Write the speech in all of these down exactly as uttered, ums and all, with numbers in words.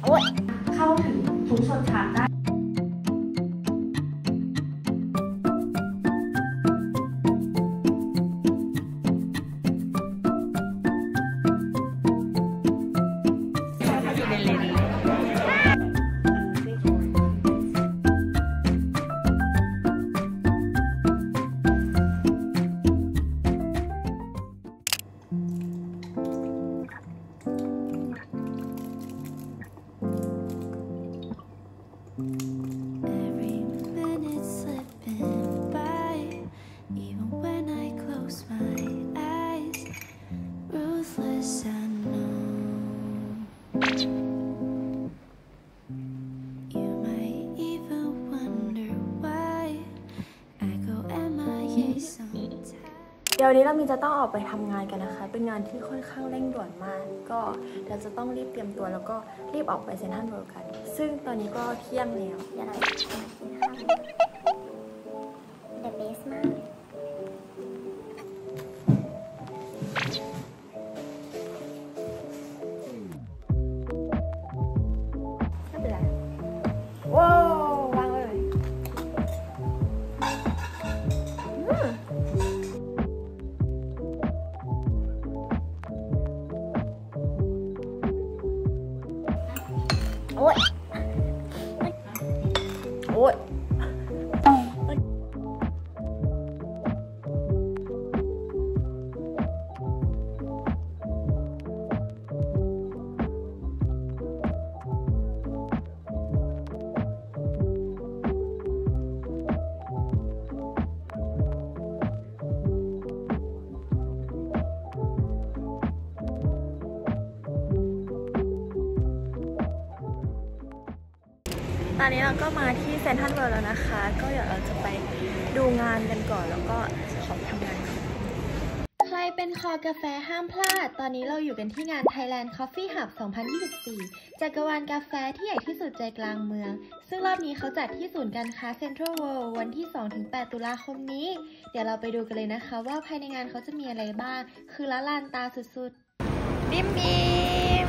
เข้าถึงทุกชนชั้นได้เดี๋ยวนี้เรามีจะต้องออกไปทำงานกันนะคะเป็นงานที่ค่อนข้างเร่งด่วนมากก็เดี๋ยวจะต้องรีบเตรียมตัวแล้วก็รีบออกไปเซ็นทรัลเวิลด์กันซึ่งตอนนี้ก็เที่ยงแล้วเดี๋ยวเราจะกินข้าว The best มากไม่เป็นไรว้าววางเลยอืมโอ๊ยโอ๊ยตอนนี้เราก็มาที่เซ็นทรัลเวิลด์แล้วนะคะก็เดี๋ยวเราจะไปดูงานกันก่อนแล้วก็ขอไปทำงานก่อนใครเป็นคอกาแฟห้ามพลาดตอนนี้เราอยู่กันที่งาน Thailand Coffee Hub สองพันยี่สิบสี่ จักรวาลกาแฟที่ใหญ่ที่สุดใจกลางเมืองซึ่งรอบนี้เขาจัดที่ศูนย์การค้า Central World วันที่ สองถึงแปด ตุลาคมนี้เดี๋ยวเราไปดูกันเลยนะคะว่าภายในงานเขาจะมีอะไรบ้างคือละลานตาสุดๆบิมบิม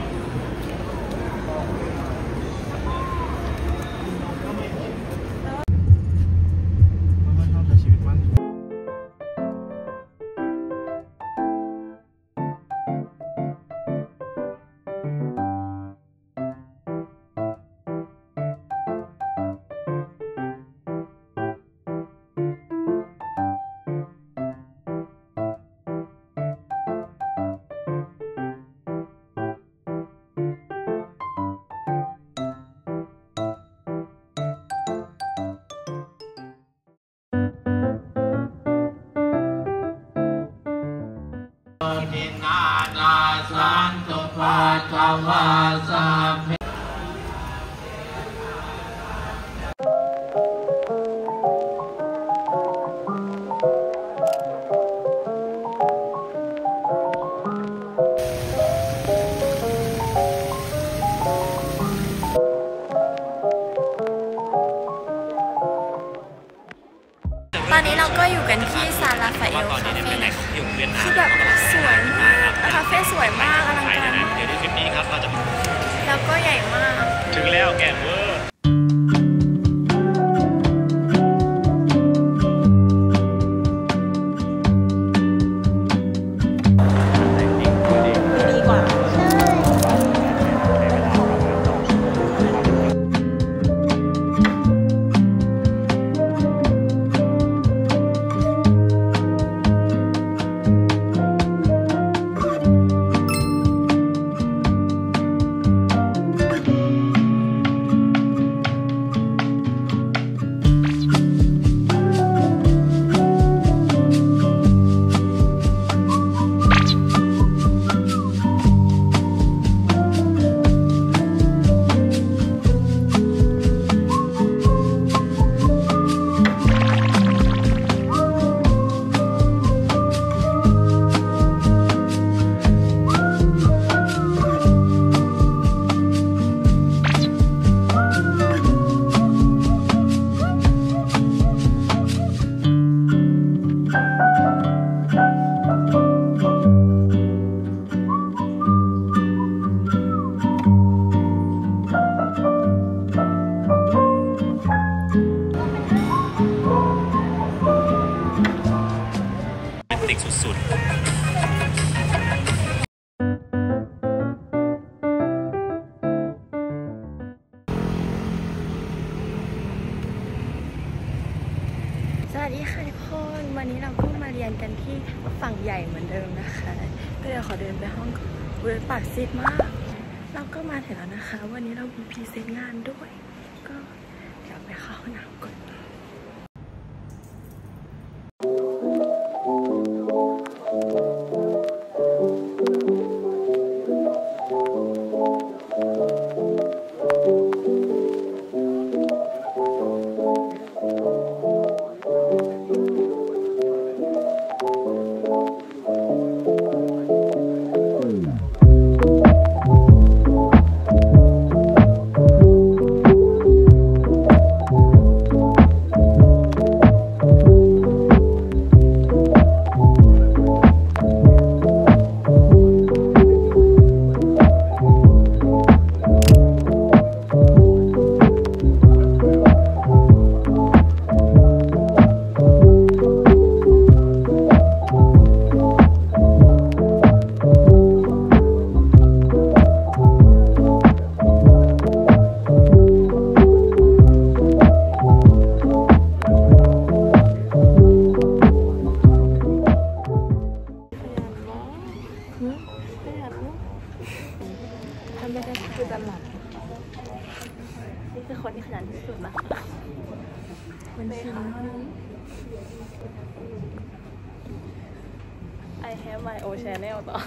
นินานาสันตุภาคาวาสัพเพตอนนี้เราก็อยู่กันที่ซานราฟาเอลคาเฟ่คือแบบสวยมากคาเฟ่สวยมากอลังการเดี๋ยวในคลิปนี้ครับเราจะแล้วก็ใหญ่มากถึงแล้วแกเวอร์กสุดๆสวัสดีค่ะทุกคนวันนี้เราก็มาเรียนกันที่ฝั่งใหญ่เหมือนเดิมนะคะก็เดี๋ยวขอเดินไปห้องเวิร์ดปากซิดมากเราก็มาถึงแล้วนะคะวันนี้เรามีพรีเซนต์งานด้วยก็เดี๋ยวไปเข้าห้องน้ำก่อนไม่ได้คือตลาดนี่คือคนที่ขยันที่สุดนะคะมันชิมไอแฮมไมโอชแนลต่อ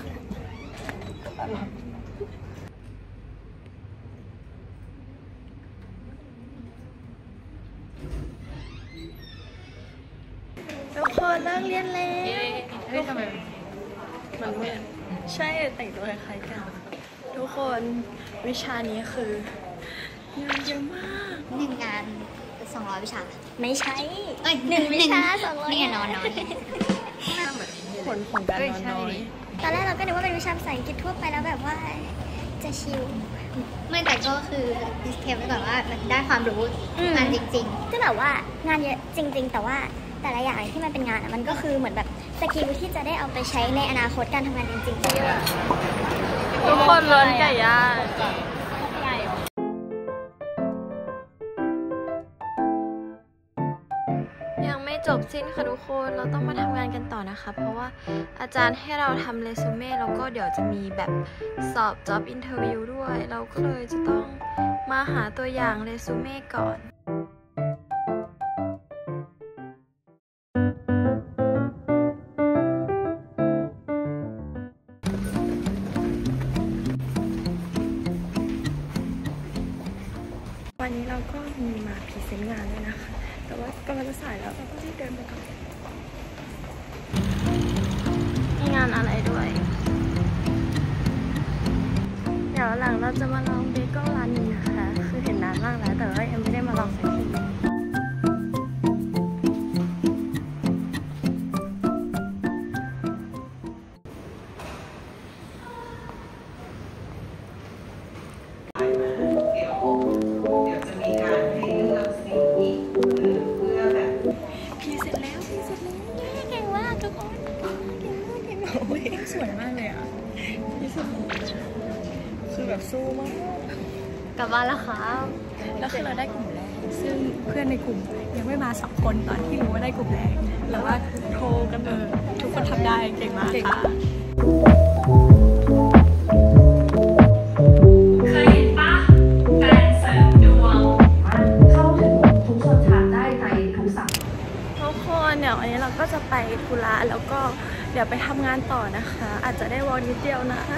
ทุกคนเลิกเรียนแล้วเฮ้ยทำไมมันไม่ใช่แต่งตัวคล้ายกันทุกคนวิชานี้คืองานเยอะมากหนึ่งงานสองร้อยวิชาไม่ใช่เอ้ยหนึ่งวิชาสองร้อยนี่นอนนอนผลของการนอนน้อยตอนแรกเราก็นึกว่าเป็นวิชาภาษาอังกฤษทั่วไปแล้วแบบว่าจะชิลไม่แต่ก็คือดิสเคมไว้ก่อนว่ามันได้ความรู้งานจริงๆก็แบบว่างานเยอะจริงๆแต่ว่าแต่ละอย่างที่มันเป็นงานมันก็คือเหมือนแบบสกิลที่จะได้เอาไปใช้ในอนาคตการทำงานจริงๆเยอะทุกคนร้อนไก่ย่างยังไม่จบสิ้นค่ะทุกคนเราต้องมาทำงานกันต่อนะคะเพราะว่าอาจารย์ให้เราทำเรซูเม่แล้วก็เดี๋ยวจะมีแบบสอบ job interview ด้วยเราก็เลยจะต้องมาหาตัวอย่างเรซูเม่ก่อนวันนี้เราก็มีมาพรีเซนต์งานด้วยนะคะแต่ว่ากำลังจะสายแล้วเราก็รีบเดินไปก่อนมีงานอะไรด้วยเดี๋ยวหลังเราจะมาลองเบเกิลร้านนี้นะคะคือเห็นนานมากแล้วแต่ว่ายังไม่ได้มาลองสักทีสวยมากเลยอ่ะที่สุดคือแบบสู้มากกลับบ้านแล้วครับแล้วคือเราได้กลุ่มแรกซึ่งเพื่อนในกลุ่มยังไม่มาสองคนตอนที่รู้ว่าได้กลุ่มแรกแล้วว่าโทรกันเออทุกคนทำได้เก่งมากค่ะเคยเห็นปะการเสริมดวงเข้าถึงทุกชนชั้นได้ในทุกสังคมทุกคนเดี๋ยววันนี้เราก็จะไปธุระแล้วก็เดี๋ยวไปทำงานต่อนะคะอาจจะได้วอลนิดเดียวนะ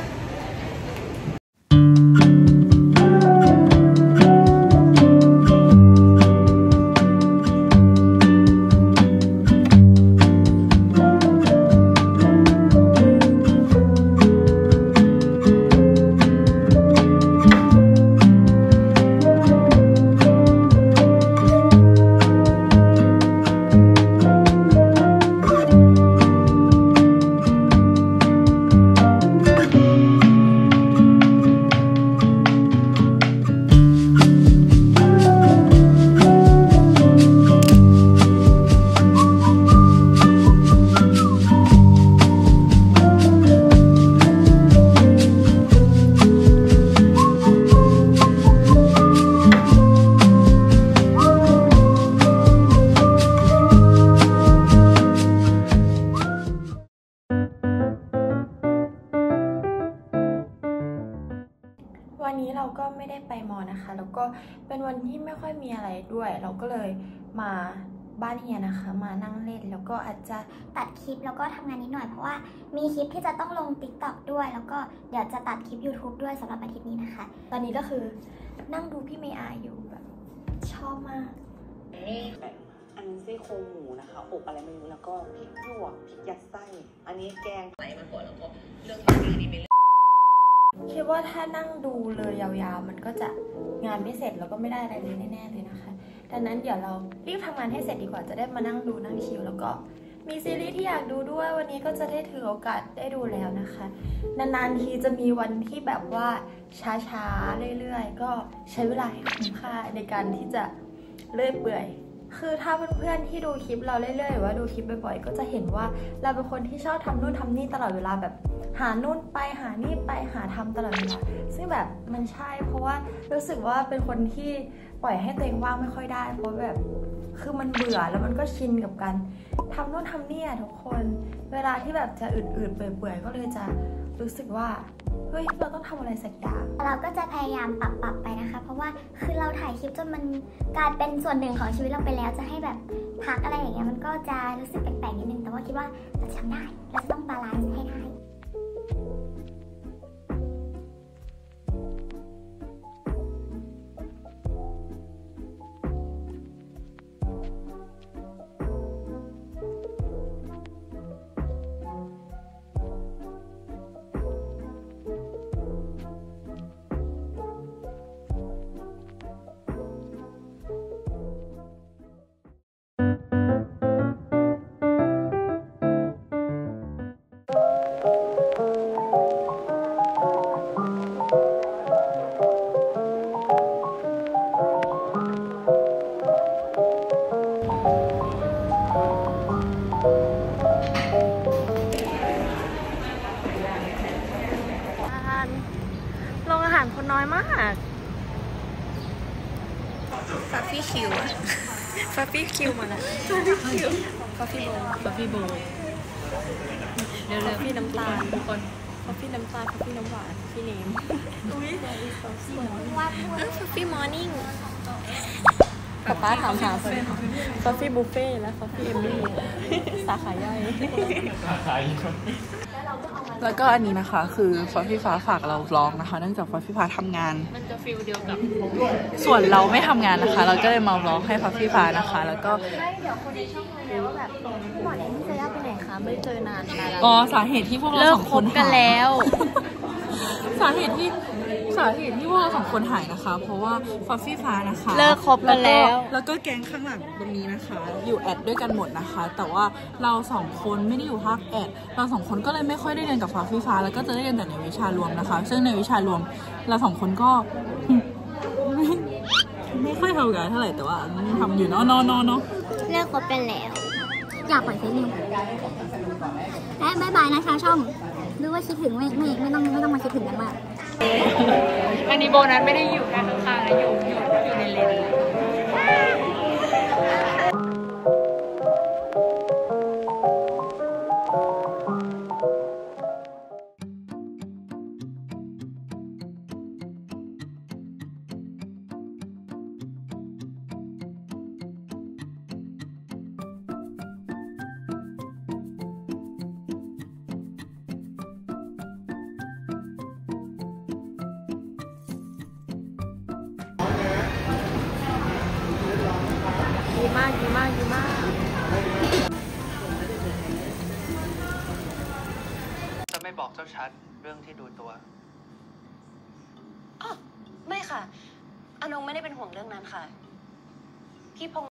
นะคะแล้วก็เป็นวันที่ไม่ค่อยมีอะไรด้วยเราก็เลยมาบ้านเฮียนะคะมานั่งเล่นแล้วก็อาจจะตัดคลิปแล้วก็ทำงานนิดหน่อยเพราะว่ามีคลิปที่จะต้องลง ติ๊กต็อก ด้วยแล้วก็เดี๋ยวจะตัดคลิป ยูทูบ ด้วยสำหรับอาทิตย์นี้นะคะตอนนี้ก็คือนั่งดูพี่เมย์อาอยู่แบบชอบมากแบบอันนี้ซี่โครงหมูนะคะอบอะไรไม่รู้แล้วก็พริกหยวกพริกยัดไส้อันนี้แกงไหลมาก่อนแล้วก็เรื่องอันนี้เป็นคิดว่าถ้านั่งดูเลยยาวๆมันก็จะงานไม่เสร็จแล้วก็ไม่ได้อะไรเลยแน่ๆเลยนะคะดังนั้นเดี๋ยวเรารีบทำงานให้เสร็จดีกว่าจะได้มานั่งดูนั่งชิลแล้วก็มีซีรีส์ที่อยากดูด้วยวันนี้ก็จะได้ถือโอกาสได้ดูแล้วนะคะนานๆทีจะมีวันที่แบบว่าช้าๆเรื่อยๆก็ใช้เวลาให้คุ้มค่าในการที่จะเลื่อยเปื่อยคือถ้าเพื่อนๆที่ดูคลิปเราเรื่อยๆหรือว่าดูคลิปบ่อยๆก็จะเห็นว่าเราเป็นคนที่ชอบทำนู่นทำนี่ตลอดเวลาแบบหานู่นไปหานี่ไปหาทำตลอดเวลาซึ่งแบบมันใช่เพราะว่ารู้สึกว่าเป็นคนที่ปล่อยให้ตัวเองว่างไม่ค่อยได้เพราะแบบคือมันเบื่อแล้วมันก็ชินกับการทำนู่นทำนี่ทุกคนเวลาที่แบบจะอืดๆเปื่อยๆก็เลยจะรู้สึกว่าเฮ้ยเราต้องทำอะไรสักอย่างเราก็จะพยายามปรับปรับไปนะคะเพราะว่าคือเราถ่ายคลิปจนมันกลายเป็นส่วนหนึ่งของชีวิตเราไปแล้วจะให้แบบพักอะไรอย่างเงี้ยมันก็จะรู้สึกแปลกๆนิดนึงแต่ว่าคิดว่าเราจะทำได้เราจะต้องบาลานซ์ให้ได้โรงอาหารคนน้อยมากฟัฟฟี่คิวอะฟัฟฟี่คิวมาแล้วฟัฟฟี่คิวฟัฟฟี่โบฟัฟฟี่โบเร็วๆพี่น้ำตาลทุกคนฟัฟฟี่น้ำตาลฟัฟฟี่น้ำหวานพี่เนมอุ้ยฟัฟฟี่มอร์นิ่งป๊าป๊าถามหาฟัฟฟี่บุฟเฟ่และฟัฟฟี่เอมมี่สาขาย่อยสาขาย่อยแล้วก็อันนี้นะคะคือฟ้าพี่ฟ้าฝากเราร้องนะคะเนื่องจากฟ้าพี่ฟ้าทำงานมันจะฟิลเดียวกับส่วนเราไม่ทำงานนะคะเราก็เลยมาร้องให้ฟ้าพี่ฟ้านะคะแล้วก็ไม่เดี๋ยวคนในช่องเลยว่าแบบพี่หมอเนมพี่เซย่าไปไหนคะไม่เจอนานอ๋อสาเหตุที่พวกเราสองคนกันแล้วสาเหตุที่สาเหตุที่พวกเราสองคนหายนะคะเพราะว่าฟ้าพี่ฟ้านะคะเลิกคบกันแล้วแล้วก็แก๊งข้างหลังตรงนี้นะคะอยู่แอดด้วยกันหมดนะคะแต่ว่าเราสองคนไม่ได้อยู่ภาคแอดเราสองคนก็เลยไม่ค่อยได้เรียนกับฟ้าพี่ฟ้าแล้วก็จะได้เรียนแต่ในวิชารวมนะคะซึ่งในวิชารวมเราสองคนก็ไม่ไม่ค่อยทำกันเท่าไหร่แต่ว่าทำอยู่เนาะเนาะเนาะเนาะเลิกคบกันแล้วอยากปล่อยเฟซนิวและบายบายนะคะช่องรู้ว่าคิดถึงไม่ไม่ไม่ต้องไม่ต้องมาคิดถึงกันมากอันนี้โบนัสไม่ได้อยู่แค่ข้างๆนะอยู่อยู่อยู่ในเลนดีมากดีมากดีมากจะไม่บอกเจ้าชัดเรื่องที่ดูตัวอ๋อไม่ค่ะอนงไม่ได้เป็นห่วงเรื่องนั้นค่ะพี่พง